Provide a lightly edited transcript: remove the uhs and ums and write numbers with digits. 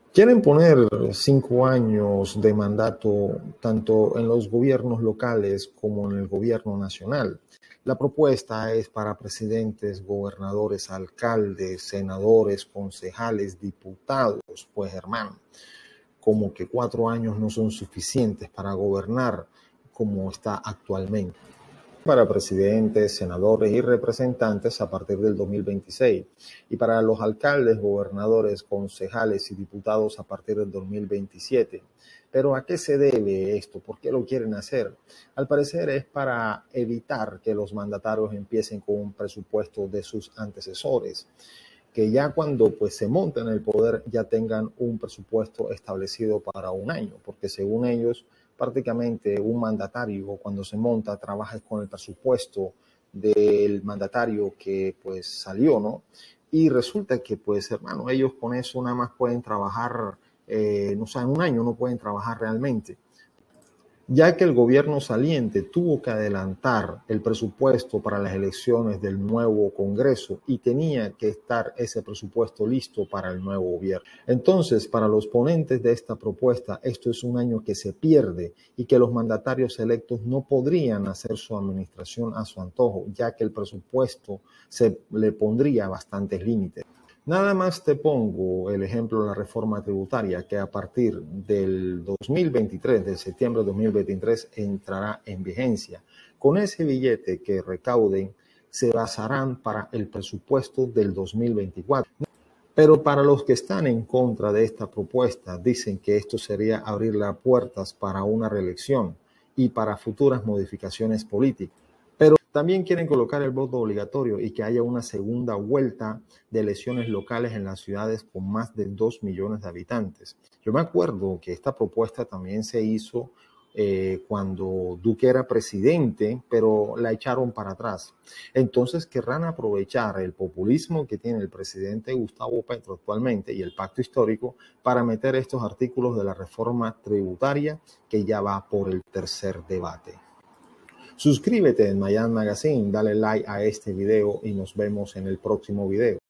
Quieren poner 5 años de mandato tanto en los gobiernos locales como en el gobierno nacional. La propuesta es para presidentes, gobernadores, alcaldes, senadores, concejales, diputados. Pues hermano, como que 4 años no son suficientes para gobernar como está actualmente. Para presidentes, senadores y representantes a partir del 2026 y para los alcaldes, gobernadores, concejales y diputados a partir del 2027. Pero ¿a qué se debe esto? ¿Por qué lo quieren hacer? Al parecer es para evitar que los mandatarios empiecen con un presupuesto de sus antecesores, que ya cuando pues se monten en el poder ya tengan un presupuesto establecido para un año, porque según ellos prácticamente un mandatario cuando se monta trabaja con el presupuesto del mandatario que pues salió, ¿no? Y resulta que pues hermano, ellos con eso nada más pueden trabajar, no sé, en un año no pueden trabajar realmente, ya que el gobierno saliente tuvo que adelantar el presupuesto para las elecciones del nuevo Congreso y tenía que estar ese presupuesto listo para el nuevo gobierno. Entonces, para los ponentes de esta propuesta, esto es un año que se pierde y que los mandatarios electos no podrían hacer su administración a su antojo, ya que el presupuesto se le pondría bastantes límites. Nada más te pongo el ejemplo de la reforma tributaria que a partir del 2023, de septiembre de 2023, entrará en vigencia. Con ese billete que recauden se basarán para el presupuesto del 2024. Pero para los que están en contra de esta propuesta, dicen que esto sería abrir las puertas para una reelección y para futuras modificaciones políticas. Pero también quieren colocar el voto obligatorio y que haya una segunda vuelta de elecciones locales en las ciudades con más de 2 millones de habitantes. Yo me acuerdo que esta propuesta también se hizo cuando Duque era presidente, pero la echaron para atrás. Entonces querrán aprovechar el populismo que tiene el presidente Gustavo Petro actualmente y el pacto histórico para meter estos artículos de la reforma tributaria que ya va por el tercer debate. Suscríbete en Mayan Magazine, dale like a este video y nos vemos en el próximo video.